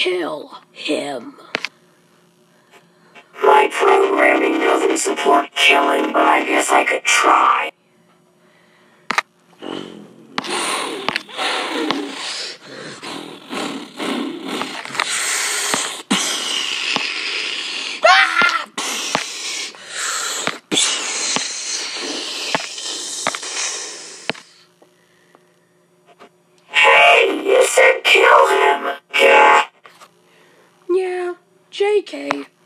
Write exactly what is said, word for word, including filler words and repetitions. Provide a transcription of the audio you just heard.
kill him. My programming doesn't support killing, but I guess I could try. Hey, you said kill him. Yeah, J K.